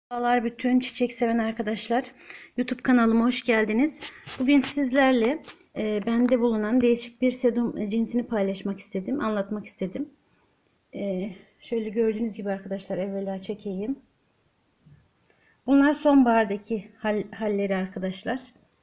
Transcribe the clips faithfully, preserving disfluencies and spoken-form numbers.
Merhabalar bütün çiçek seven arkadaşlar. YouTube kanalıma hoş geldiniz. Bugün sizlerle e, bende bulunan değişik bir sedum cinsini paylaşmak istedim, anlatmak istedim. E, şöyle gördüğünüz gibi arkadaşlar, evvela çekeyim. Bunlar sonbahardaki hal, halleri arkadaşlar.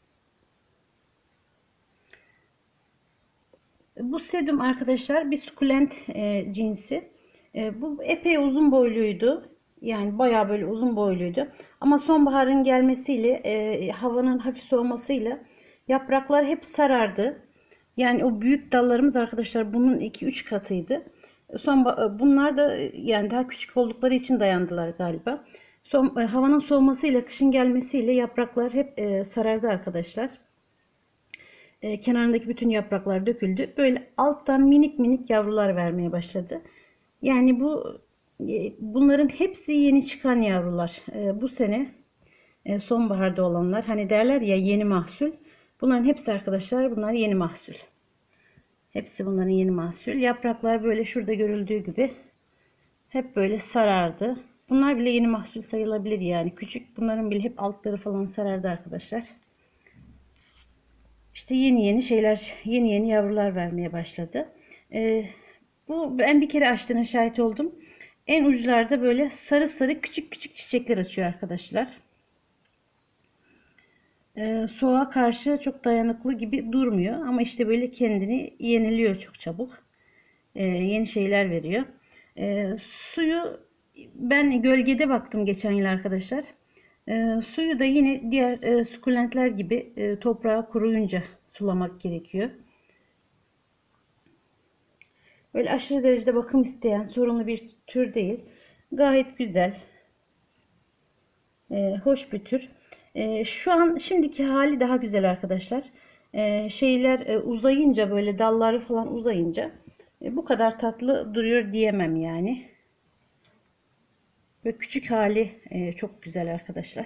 Bu sedum arkadaşlar bir sukulent e, cinsi. E, bu epey uzun boyluydu. Yani bayağı böyle uzun boyluydu. Ama sonbaharın gelmesiyle, e, havanın hafif soğumasıyla yapraklar hep sarardı. Yani o büyük dallarımız arkadaşlar bunun iki üç katıydı. Son, bunlar da yani daha küçük oldukları için dayandılar galiba. Son, e, havanın soğumasıyla, kışın gelmesiyle yapraklar hep e, sarardı arkadaşlar. E, kenarındaki bütün yapraklar döküldü. Böyle alttan minik minik yavrular vermeye başladı. Yani bu e, bunların hepsi yeni çıkan yavrular. E, bu sene e, sonbaharda olanlar. Hani derler ya, yeni mahsul. Bunların hepsi arkadaşlar, bunlar yeni mahsul. Hepsi bunların yeni mahsul. Yapraklar böyle şurada görüldüğü gibi hep böyle sarardı. Bunlar bile yeni mahsul sayılabilir yani. Küçük, bunların bile hep altları falan sarardı arkadaşlar. İşte yeni yeni şeyler, yeni yeni yavrular vermeye başladı. Ee, bu ben bir kere açtığına şahit oldum. En uçlarda böyle sarı sarı küçük küçük çiçekler açıyor arkadaşlar. Ee, soğuğa karşı çok dayanıklı gibi durmuyor ama işte böyle kendini yeniliyor çok çabuk. Ee, yeni şeyler veriyor. Ee, suyu ben gölgede baktım geçen yıl arkadaşlar. E, suyu da yine diğer e, sukulentler gibi e, toprağa kuruyunca sulamak gerekiyor. Böyle aşırı derecede bakım isteyen sorunlu bir tür değil. Gayet güzel. E, hoş bir tür. E, şu an şimdiki hali daha güzel arkadaşlar. E, şeyler e, uzayınca, böyle dalları falan uzayınca e, bu kadar tatlı duruyor diyemem yani. Ve küçük hali e, çok güzel arkadaşlar.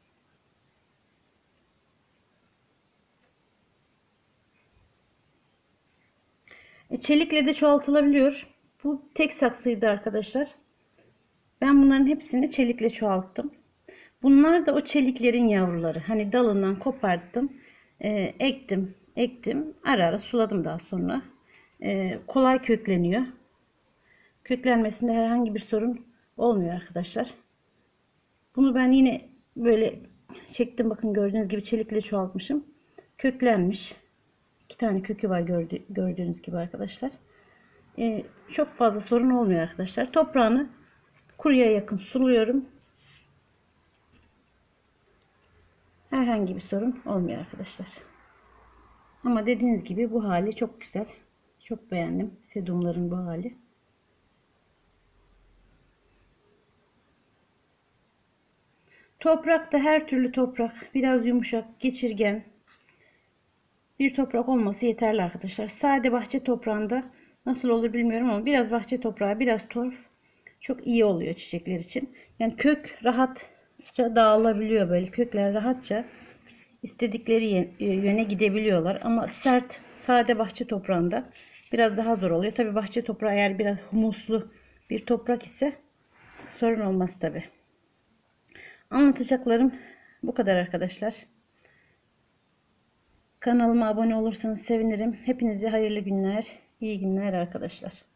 Çelikle de çoğaltılabiliyor. Bu tek saksıydı arkadaşlar. Ben bunların hepsini çelikle çoğalttım. Bunlar da o çeliklerin yavruları. Hani dalından koparttım. E, ektim. Ektim. Ara ara suladım daha sonra. E, kolay kökleniyor. Köklenmesinde herhangi bir sorun olmuyor arkadaşlar. Bunu ben yine böyle çektim. Bakın gördüğünüz gibi çelikle çoğaltmışım. Köklenmiş. İki tane kökü var gördü, gördüğünüz gibi arkadaşlar. Ee, çok fazla sorun olmuyor arkadaşlar. Toprağını kuruya yakın suluyorum. Herhangi bir sorun olmuyor arkadaşlar. Ama dediğiniz gibi bu hali çok güzel. Çok beğendim sedumların bu hali. Toprakta her türlü toprak, biraz yumuşak, geçirgen bir toprak olması yeterli arkadaşlar. Sade bahçe toprağında nasıl olur bilmiyorum ama biraz bahçe toprağı, biraz torf çok iyi oluyor çiçekler için. Yani kök rahatça dağılabiliyor, böyle kökler rahatça istedikleri yöne gidebiliyorlar. Ama sert, sade bahçe toprağında biraz daha zor oluyor. Tabi bahçe toprağı eğer biraz humuslu bir toprak ise sorun olmaz tabi. Anlatacaklarım bu kadar arkadaşlar. Kanalıma abone olursanız sevinirim. Hepinize hayırlı günler, iyi günler arkadaşlar.